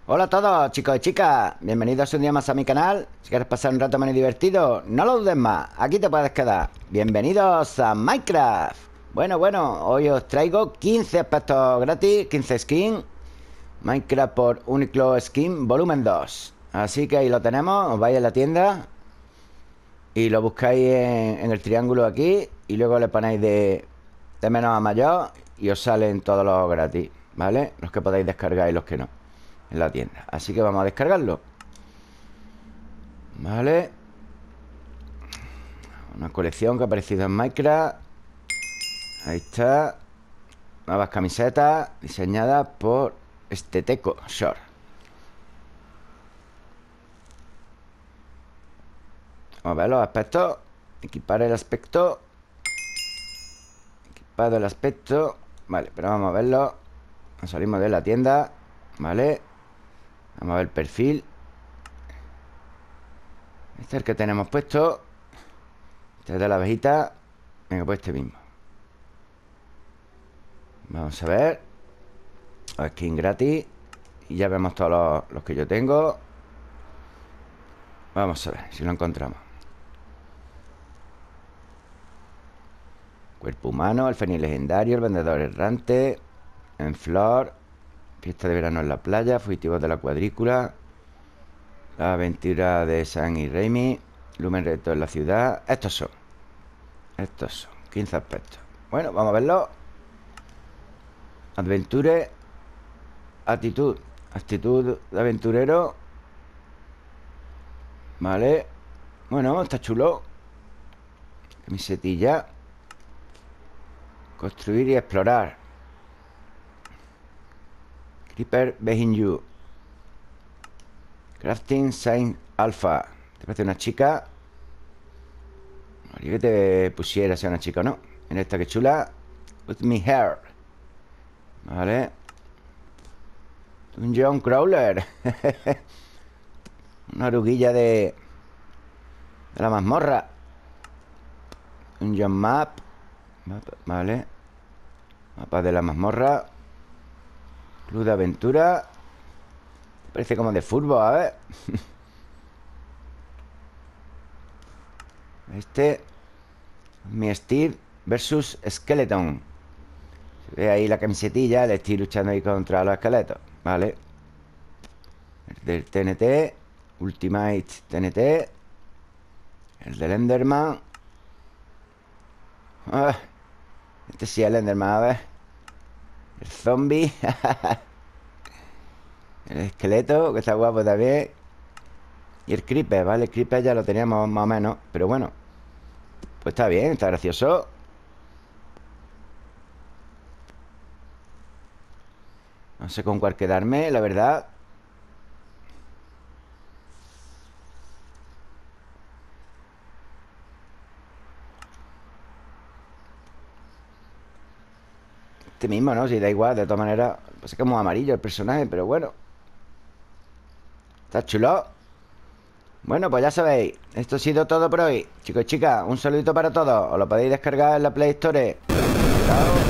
Hola a todos, chicos y chicas. Bienvenidos un día más a mi canal. Si quieres pasar un rato menos divertido, no lo dudes más. Aquí te puedes quedar. Bienvenidos a Minecraft. Bueno, hoy os traigo 15 aspectos gratis, 15 skins. Minecraft por Uniqlo Skin Volumen 2. Así que ahí lo tenemos. Os vais a la tienda y lo buscáis en el triángulo aquí. Y luego le ponéis de menos a mayor y os salen todos los gratis, ¿vale? Los que podéis descargar y los que no en la tienda. Así que vamos a descargarlo. Vale. Una colección que ha aparecido en Minecraft. Ahí está. Nuevas camisetas diseñadas por Esteteco Short. Vamos a ver los aspectos. Equipar el aspecto. Equipado el aspecto. Vale, pero vamos a verlo. Nos salimos de la tienda. Vale. Vamos a ver el perfil. Este es el que tenemos puesto. Este es de la abejita. Venga, pues este mismo. Vamos a ver. Skin gratis. Y ya vemos todos los que yo tengo. Vamos a ver si lo encontramos. Cuerpo humano, el fenil legendario, el vendedor errante, en flor, fiesta de verano en la playa, fugitivos de la cuadrícula, la aventura de Sam y Raimi, lumen reto en la ciudad. Estos son 15 aspectos. Bueno, vamos a verlo. Adventure. Actitud de aventurero. Vale. Bueno, está chulo. Camisetilla. Construir y explorar. Creeper behind you. Crafting Sign Alpha. ¿Te parece una chica? Haría que te pusiera sea una chica o no. Mira esta que chula. With me hair. Vale. Dungeon Crawler. Una oruguilla de la mazmorra. Dungeon Map. Vale. Mapa de la mazmorra. Club de aventura. Parece como de fútbol, a ver. Mi Steve versus Skeleton. Se ve ahí la camisetilla. Le estoy luchando ahí contra los esqueletos. Vale. El del TNT. Ultimate TNT. El del Enderman. Este sí es el Enderman, a ver. El zombie. El esqueleto, que está guapo también. Y el creeper, ¿vale? El creeper ya lo teníamos más o menos. Pero bueno, pues está bien, está gracioso. No sé con cuál quedarme, la verdad. Este mismo, ¿no? Si da igual, de todas maneras. Pues es como amarillo el personaje, pero bueno. Está chulo. Bueno, pues ya sabéis. Esto ha sido todo por hoy. Chicos y chicas, un saludito para todos. Os lo podéis descargar en la Play Store. Chao.